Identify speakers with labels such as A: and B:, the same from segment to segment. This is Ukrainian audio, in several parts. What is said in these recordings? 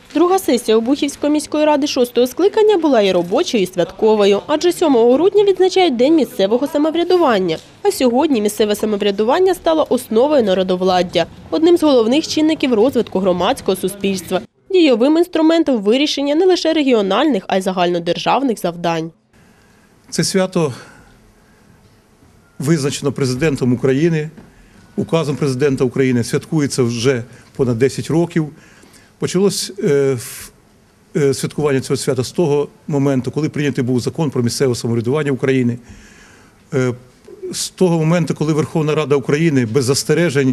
A: Друга сесія Обухівської міської ради 6-го скликання була і робочою, і святковою, адже 7 грудня відзначають День місцевого самоврядування. А сьогодні місцеве самоврядування стало основою народовладдя, одним з головних чинників розвитку громадського суспільства, дійовим інструментом вирішення не лише регіональних, а й загальнодержавних завдань.
B: Це свято визначено президентом України, указом президента України, святкується вже понад 10 років. Почалось святкування цього свята з того моменту, коли прийнятий був закон про місцеве самоврядування України, з того моменту, коли Верховна Рада України без застережень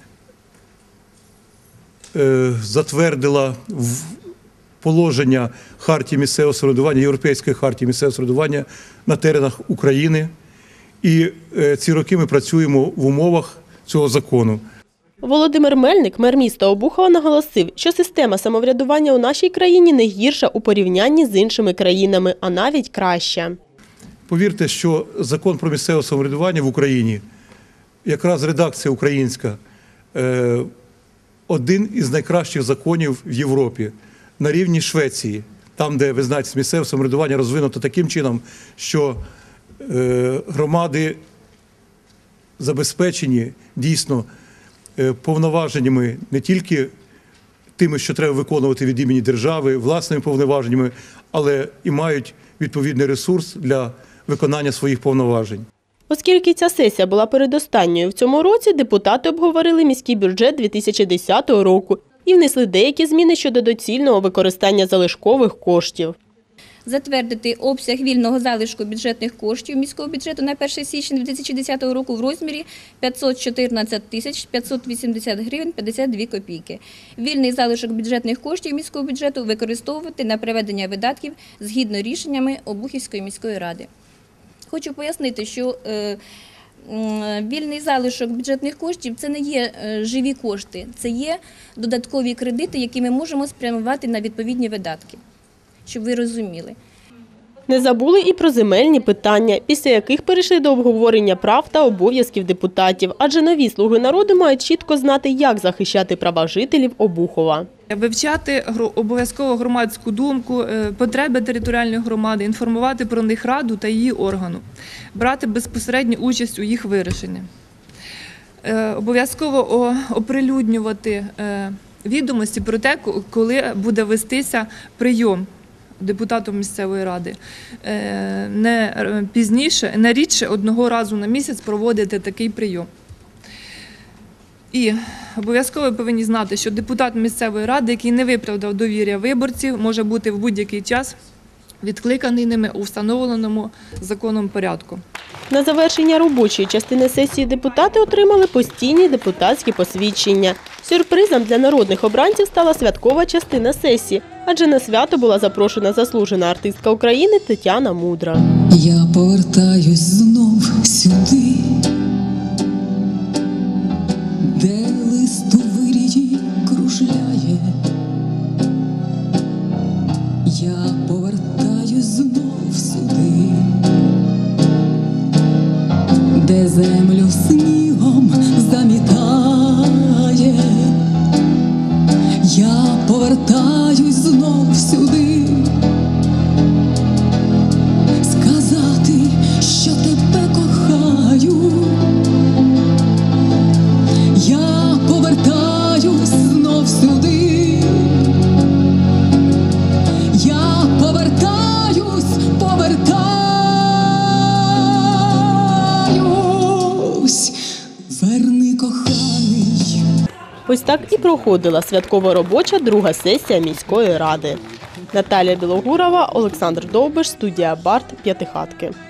B: затвердила положення Хартії місцевого самоврядування, Європейської хартії місцевого самоврядування на теренах України. І ці роки ми працюємо в умовах цього закону.
A: Володимир Мельник, мер міста Обухова, наголосив, що система самоврядування у нашій країні не гірша у порівнянні з іншими країнами, а навіть краща.
B: Повірте, що закон про місцеве самоврядування в Україні, якраз редакція українська, один із найкращих законів в Європі, на рівні Швеції, там, де, ви знаєте, місцеве самоврядування розвинуто таким чином, що громади забезпечені дійсно повноваженнями не тільки тими, що треба виконувати від імені держави, власними повноваженнями, але і мають відповідний ресурс для виконання своїх повноважень.
A: Оскільки ця сесія була передостанньою в цьому році, депутати обговорили міський бюджет 2010 року і внесли деякі зміни щодо доцільного використання залишкових коштів.
C: Затвердити обсяг вільного залишку бюджетних коштів міського бюджету на 1 січня 2010 року в розмірі 514 тисяч 580 гривень 52 копійки. Вільний залишок бюджетних коштів міського бюджету використовувати на проведення видатків згідно рішеннями Обухівської міської ради. Хочу пояснити, що вільний залишок бюджетних коштів – це не є живі кошти, це є додаткові кредити, які ми можемо спрямувати на відповідні видатки. Щоб ви розуміли.
A: Не забули і про земельні питання, після яких перейшли до обговорення прав та обов'язків депутатів. Адже нові «Слуги народу» мають чітко знати, як захищати права жителів Обухова.
D: Вивчати обов'язково громадську думку, потреби територіальної громади, інформувати про них раду та її органу, брати безпосередню участь у їх вирішенні. Обов'язково оприлюднювати відомості про те, коли буде вестися прийом депутатом місцевої ради. Не пізніше, не рідше одного разу на місяць проводити такий прийом. І обов'язково повинні знати, що депутат місцевої ради, який не виправдав довір'я виборців, може бути в будь-який час відкликаний ними у встановленому законом порядку.
A: На завершення робочої частини сесії депутати отримали постійні депутатські посвідчення. Сюрпризом для народних обранців стала святкова частина сесії, адже на свято була запрошена заслужена артистка України Тетяна Мудра.
E: Я повертаюсь знов сюди, де лист у вирії кружляє. Я повертаюсь знов сюди, де землю снігом замітає. Я повертаюсь знов сюди, сказати, що тебе кохаю. Я повертаюсь знов сюди, я повертаюсь. Верни, коханий.
A: Ось так і проходила святкова робоча друга сесія міської ради. Наталія Білогурова, Олександр Довбиш, студія Барт, П'ятихатки.